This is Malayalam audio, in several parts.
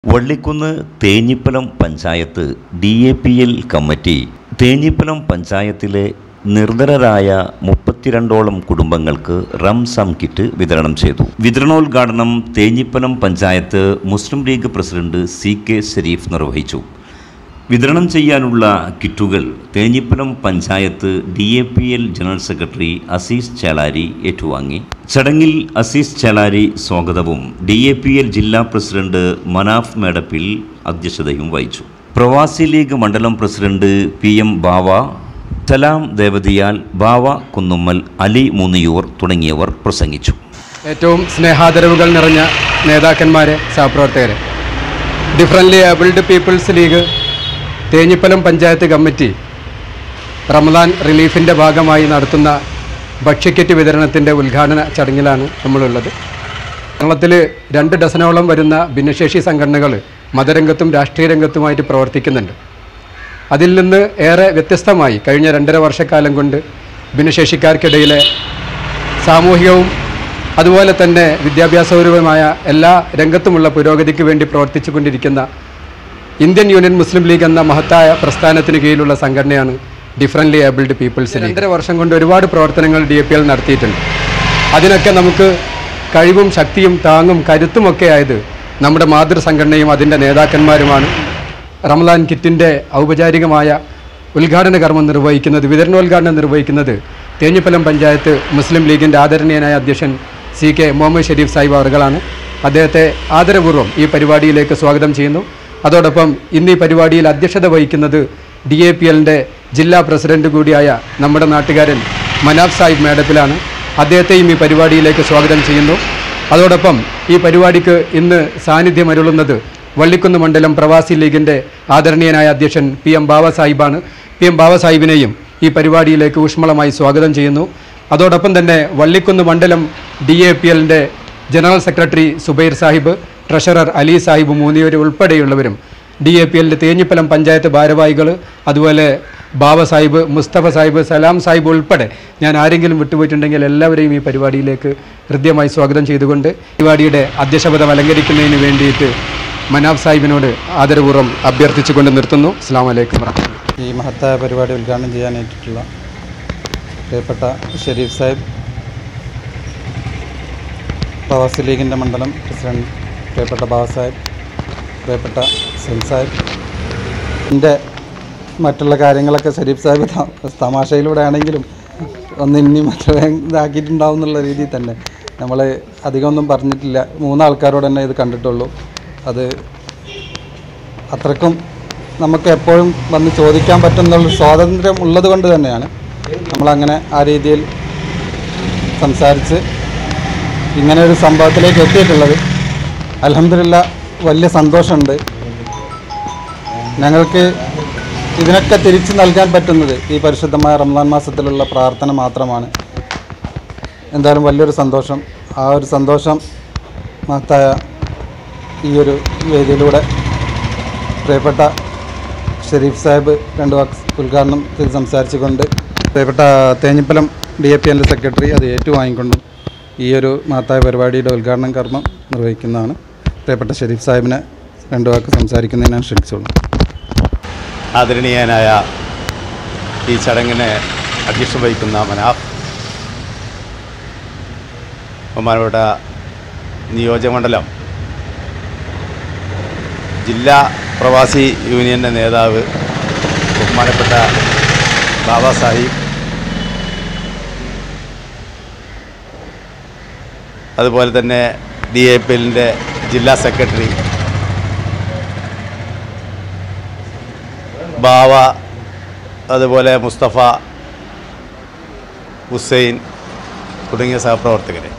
വള്ളിക്കുന്ന് തേഞ്ഞിപ്പലം പഞ്ചായത്ത് DAPL കമ്മിറ്റി തേഞ്ഞിപ്പലം പഞ്ചായത്തിലെ നിർധനരായ 32ഓളം കുടുംബങ്ങൾക്ക് റംസാൻ കിറ്റ് വിതരണം ചെയ്തു. വിതരണോദ്ഘാടനം തേഞ്ഞിപ്പലം പഞ്ചായത്ത് മുസ്ലിം ലീഗ് പ്രസിഡന്റ് CK ഷരീഫ് നിർവഹിച്ചു. വിതരണം ചെയ്യാനുള്ള കിറ്റുകൾ Thenhipalam panchayat DAPL general secretary Azeez Chelari ഏറ്റുവാങ്ങി. ചടങ്ങിൽ അസീസ് ചേളാരി സ്വാഗതവും DAPL ജില്ലാ പ്രസിഡന്റ് മനാഫ് മേടപ്പിൽ അധ്യക്ഷതയും വഹിച്ചു. പ്രവാസി ലീഗ് മണ്ഡലം പ്രസിഡന്റ് PM ബാവ, സലാം ദേവതിയാൽ, ബാവ കുന്നുമ്മൽ, അലി മൂന്നിയൂർ തുടങ്ങിയവർ പ്രസംഗിച്ചു. ഏറ്റവും സ്നേഹാദരവുകൾ നിറഞ്ഞ നേതാക്കന്മാരെ, സഹപ്രവർത്തകരെ, differently abled people's league Thenhipalam panchayat committee Ramadan റിലീഫിൻ്റെ ഭാഗമായി നടത്തുന്ന ഭക്ഷ്യക്കിറ്റ് വിതരണത്തിൻ്റെ ഉദ്ഘാടന ചടങ്ങിലാണ് നമ്മളുള്ളത്. കേരളത്തിൽ 2 ഡസനോളം വരുന്ന ഭിന്നശേഷി സംഘടനകൾ മതരംഗത്തും രാഷ്ട്രീയ രംഗത്തുമായിട്ട് പ്രവർത്തിക്കുന്നുണ്ട്. അതിൽ നിന്ന് ഏറെ വ്യത്യസ്തമായി കഴിഞ്ഞ 2.5 വർഷക്കാലം കൊണ്ട് ഭിന്നശേഷിക്കാർക്കിടയിലെ സാമൂഹികവും അതുപോലെ തന്നെ വിദ്യാഭ്യാസപരവുമായ എല്ലാ രംഗത്തുമുള്ള പുരോഗതിക്ക് വേണ്ടി പ്രവർത്തിച്ചു കൊണ്ടിരിക്കുന്ന ഇന്ത്യൻ യൂണിയൻ മുസ്ലിം ലീഗ് എന്ന മഹത്തായ പ്രസ്ഥാനത്തിന് കീഴിലുള്ള സംഘടനയാണ് ഡിഫറൻ്റ്ലി ഏബിൾഡ് പീപ്പിൾസ് ലീഗ്. 2.5 വർഷം കൊണ്ട് ഒരുപാട് പ്രവർത്തനങ്ങൾ DAPL നടത്തിയിട്ടുണ്ട്. അതിനൊക്കെ നമുക്ക് കഴിവും ശക്തിയും താങ്ങും കരുത്തുമൊക്കെ ആയത് നമ്മുടെ മാതൃസംഘടനയും അതിൻ്റെ നേതാക്കന്മാരുമാണ്. റമദാൻ കിറ്റിൻ്റെ ഔപചാരികമായ ഉദ്ഘാടന കർമ്മം നിർവഹിക്കുന്നത്, വിതരണോദ്ഘാടനം നിർവഹിക്കുന്നത് തേഞ്ഞിപ്പലം പഞ്ചായത്ത് മുസ്ലിം ലീഗിൻ്റെ ആദരണീയനായ അധ്യക്ഷൻ CK മുഹമ്മദ് ഷരീഫ് സാഹിബ് അവർകളാണ്. അദ്ദേഹത്തെ ആദരപൂർവ്വം ഈ പരിപാടിയിലേക്ക് സ്വാഗതം ചെയ്യുന്നു. അതോടൊപ്പം ഇന്ന് ഈ പരിപാടിയിൽ അധ്യക്ഷത വഹിക്കുന്നത് DAPLൻ്റെ ജില്ലാ പ്രസിഡന്റ് കൂടിയായ നമ്മുടെ നാട്ടുകാരൻ മനാഫ് സാഹിബ് മേടപ്പിലാണ്. അദ്ദേഹത്തെയും ഈ പരിപാടിയിലേക്ക് സ്വാഗതം ചെയ്യുന്നു. അതോടൊപ്പം ഈ പരിപാടിക്ക് ഇന്ന് സാന്നിധ്യമരുളുന്നത് വള്ളിക്കുന്ന് മണ്ഡലം പ്രവാസി ലീഗിൻ്റെ ആദരണീയനായ അധ്യക്ഷൻ PM ബാവ സാഹിബാണ്. PM ബാവ സാഹിബിനെയും ഈ പരിപാടിയിലേക്ക് ഊഷ്മളമായി സ്വാഗതം ചെയ്യുന്നു. അതോടൊപ്പം തന്നെ വള്ളിക്കുന്ന് മണ്ഡലം DAPLൻ്റെ general secretary Subair Sahib, treasurer Ali Sahib മൂന്നിയവർ ഉൾപ്പെടെയുള്ളവരും DAPLൻ്റെ തേഞ്ഞിപ്പലം പഞ്ചായത്ത് ഭാരവാഹികൾ, അതുപോലെ ബാബ സാഹിബ്, മുസ്തഫ സാഹിബ്, സലാം സാഹിബ് ഉൾപ്പെടെ ഞാൻ ആരെങ്കിലും വിട്ടുപോയിട്ടുണ്ടെങ്കിൽ എല്ലാവരെയും ഈ പരിപാടിയിലേക്ക് ഹൃദ്യമായി സ്വാഗതം ചെയ്തുകൊണ്ട് പരിപാടിയുടെ അധ്യക്ഷപദം അലങ്കരിക്കുന്നതിന് വേണ്ടിയിട്ട് മനാഫ് സാഹിബിനോട് ആദരപൂർവ്വം അഭ്യർത്ഥിച്ചുകൊണ്ട് നിർത്തുന്നു. അസ്സലാമു അലൈക്കും വറഹ്മത്തുള്ളാഹി. ഈ മഹത്തായ പരിപാടി ഉദ്ഘാടനം ചെയ്യാനായിട്ടുള്ള പ്രിയപ്പെട്ട ഷരീഫ് സാഹിബ്, പ്രവാസി ലീഗിൻ്റെ മണ്ഡലം പ്രസിഡന്റ് പ്രിയപ്പെട്ട ബാബ സാഹിബ്, പ്രിയപ്പെട്ട സെൻ സാഹിബ്, എൻ്റെ മറ്റുള്ള കാര്യങ്ങളൊക്കെ ഷരീഫ് സാഹിബ് തമാശയിലൂടെ ആണെങ്കിലും ഇനി മറ്റേ ഇതാക്കിയിട്ടുണ്ടാവും എന്നുള്ള രീതിയിൽ തന്നെ നമ്മൾ അധികമൊന്നും പറഞ്ഞിട്ടില്ല. 3 ആൾക്കാരോട് തന്നെ ഇത് കണ്ടിട്ടുള്ളൂ. അത് അത്രക്കും നമുക്ക് എപ്പോഴും വന്ന് ചോദിക്കാൻ പറ്റുന്നുള്ള സ്വാതന്ത്ര്യം ഉള്ളത് കൊണ്ട് തന്നെയാണ് നമ്മളങ്ങനെ ആ രീതിയിൽ സംസാരിച്ച് ഇങ്ങനെ ഒരു സംഭവത്തിലേക്ക് എത്തിയിട്ടുള്ളത്. അൽഹംദുലില്ലാ, വലിയ സന്തോഷമുണ്ട്. ഞങ്ങൾക്ക് ഇതിനൊക്കെ തിരിച്ചു നൽകാൻ പറ്റുന്നത് ഈ പരിശുദ്ധമായ റമദാൻ മാസത്തിലുള്ള പ്രാർത്ഥന മാത്രമാണ്. എന്തായാലും വലിയൊരു സന്തോഷം. ആ ഒരു സന്തോഷം മഹത്തായ ഈ ഒരു വേദിയിലൂടെ പ്രിയപ്പെട്ട ഷരീഫ് സാഹിബ് 2 വാക്ക് ഉദ്ഘാടനം ചെയ്ത് സംസാരിച്ചുകൊണ്ട് പ്രിയപ്പെട്ട തേഞ്ഞിപ്പലം DAPL സെക്രട്ടറി അത് ഏറ്റുവാങ്ങിക്കൊണ്ടും ഈ ഒരു മഹത്തായ പരിപാടിയുടെ ഉദ്ഘാടനം കർമ്മം നിർവഹിക്കുന്നതാണ്. പ്രിയപ്പെട്ട ഷരീഫ് സാഹിബിനെ 2 വാക്ക് സംസാരിക്കുന്നതിനാണ് ക്ഷണിച്ചോളൂ. ആദരണീയനായ ഈ ചടങ്ങിന് അധ്യക്ഷം വഹിക്കുന്ന മനാഫ്, ബഹുമാനപ്പെട്ട നിയോജകമണ്ഡലം ജില്ലാ പ്രവാസി യൂണിയൻ്റെ നേതാവ് ബഹുമാനപ്പെട്ട ബാബ സാഹിബ്, അതുപോലെ തന്നെ DAPLൻ്റെ ജില്ലാ സെക്രട്ടറി ബാവ, അതുപോലെ മുസ്തഫ, ഹുസൈൻ തുടങ്ങിയ സഹപ്രവർത്തകരെ,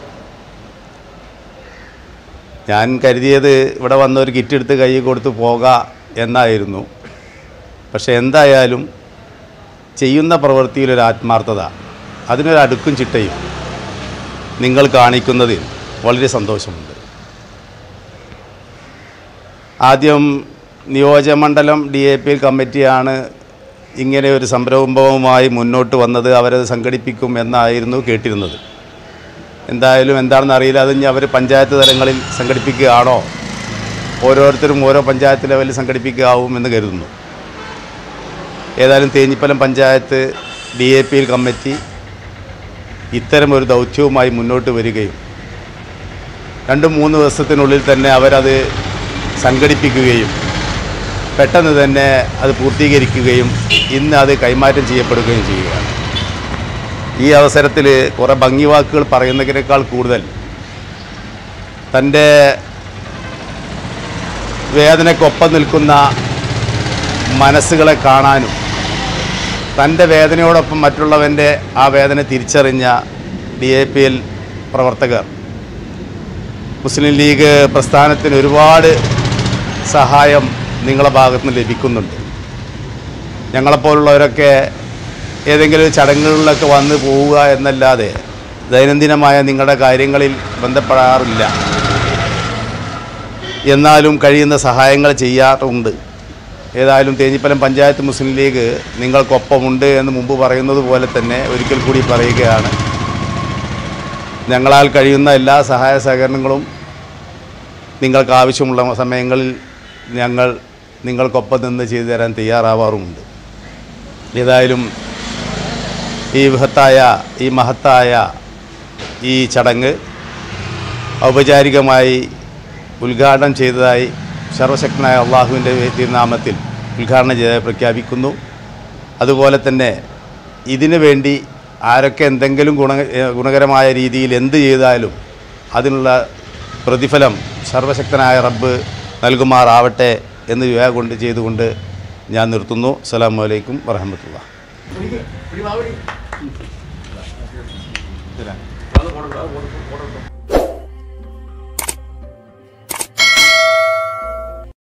ഞാൻ കരുതിയത് ഇവിടെ വന്ന ഒരു കിറ്റ് എടുത്ത് കൈ കൊടുത്ത് പോകാം എന്നായിരുന്നു. പക്ഷേ എന്തായാലും ചെയ്യുന്ന പ്രവൃത്തിയിലൊരു ആത്മാർത്ഥത, അതിനൊരു അടുക്കും ചിട്ടയും നിങ്ങൾ കാണിക്കുന്നതിൽ വളരെ സന്തോഷമുണ്ട്. ആദ്യം നിയോജകമണ്ഡലം DAPL കമ്മിറ്റിയാണ് ഇങ്ങനെ ഒരു സംരംഭവുമായി മുന്നോട്ട് വന്നത്, അവരത് സംഘടിപ്പിക്കും എന്നായിരുന്നു കേട്ടിരുന്നത്. എന്തായാലും എന്താണെന്ന് അറിയില്ല. അത് ഇനി അവർ പഞ്ചായത്ത് തലങ്ങളിൽ സംഘടിപ്പിക്കുകയാണോ ഓരോരുത്തരും ഓരോ പഞ്ചായത്ത് ലെവലിൽ സംഘടിപ്പിക്കാവുമെന്ന് കരുതുന്നു. ഏതായാലും തേഞ്ഞിപ്പലം പഞ്ചായത്ത് DAPL കമ്മിറ്റി ഇത്തരമൊരു ദൗത്യവുമായി മുന്നോട്ട് വരികയും 2-3 ദിവസത്തിനുള്ളിൽ തന്നെ അവരത് സംഘടിപ്പിക്കുകയും പെട്ടെന്ന് തന്നെ അത് പൂർത്തീകരിക്കുകയും ഇന്ന് അത് കൈമാറ്റം ചെയ്യപ്പെടുകയും ചെയ്യുകയാണ്. ഈ അവസരത്തിൽ കുറേ ഭംഗിവാക്കുകൾ പറയുന്നതിനേക്കാൾ കൂടുതൽ തൻ്റെ വേദനയ്ക്കൊപ്പം നിൽക്കുന്ന മനസ്സുകളെ കാണാനും തൻ്റെ വേദനയോടൊപ്പം മറ്റുള്ളവൻ്റെ ആ വേദന തിരിച്ചറിഞ്ഞ DAPL പ്രവർത്തകർ മുസ്ലിം ലീഗ് പ്രസ്ഥാനത്തിന് ഒരുപാട് സഹായം നിങ്ങളുടെ ഭാഗത്തു നിന്ന് ലഭിക്കുന്നുണ്ട്. ഞങ്ങളെപ്പോലുള്ളവരൊക്കെ ഏതെങ്കിലും ചടങ്ങുകളിലൊക്കെ വന്ന് പോവുക എന്നല്ലാതെ ദൈനംദിനമായ നിങ്ങളുടെ കാര്യങ്ങളിൽ ബന്ധപ്പെടാറില്ല. എന്നാലും കഴിയുന്ന സഹായങ്ങൾ ചെയ്യാറുണ്ട്. ഏതായാലും തേഞ്ഞിപ്പലം പഞ്ചായത്ത് മുസ്ലിം ലീഗ് നിങ്ങൾക്കൊപ്പമുണ്ട് എന്ന് മുമ്പ് പറയുന്നത് പോലെ തന്നെ ഒരിക്കൽ കൂടി പറയുകയാണ്. ഞങ്ങളാൽ കഴിയുന്ന എല്ലാ സഹായ സഹകരണങ്ങളും നിങ്ങൾക്ക് ആവശ്യമുള്ള സമയങ്ങളിൽ ഞങ്ങൾ നിങ്ങൾക്കൊപ്പം നിന്ന് ചെയ്തു തരാൻ തയ്യാറാവാറുമുണ്ട്. ഏതായാലും ഈ മഹത്തായ ഈ ചടങ്ങ് ഔപചാരികമായി ഉദ്ഘാടനം ചെയ്തതായി സർവശക്തനായ അള്ളാഹുവിൻ്റെ തിരുനാമത്തിൽ ഉദ്ഘാടനം ചെയ്തതായി പ്രഖ്യാപിക്കുന്നു. അതുപോലെ തന്നെ ഇതിനു വേണ്ടി ആരൊക്കെ എന്തെങ്കിലും ഗുണകരമായ രീതിയിൽ എന്ത് ചെയ്താലും അതിനുള്ള പ്രതിഫലം സർവശക്തനായ റബ്ബ് നൽകുമാറാവട്ടെ എന്ന് ദുആ ചെയ്തുകൊണ്ട് ഞാൻ നിർത്തുന്നു. അസ്സലാമു അലൈക്കും വറഹ്മത്തുള്ളാഹി.